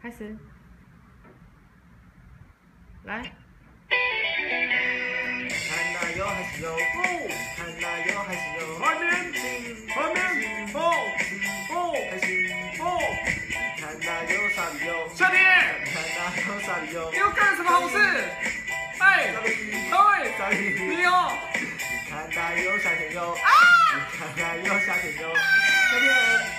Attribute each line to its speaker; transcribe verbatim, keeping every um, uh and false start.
Speaker 1: 开始，来。
Speaker 2: 看那有还是有，看那有还是有，
Speaker 3: 外面外面风风
Speaker 2: 还是
Speaker 3: 风，
Speaker 2: 看那有啥理由？
Speaker 3: 夏天
Speaker 2: 看那有啥理由？
Speaker 3: 你要干什么好事？哎，对，
Speaker 2: 啥理由？
Speaker 3: 你好，
Speaker 2: 看那有夏天有，
Speaker 3: 啊，
Speaker 2: 看那有夏天有，夏天。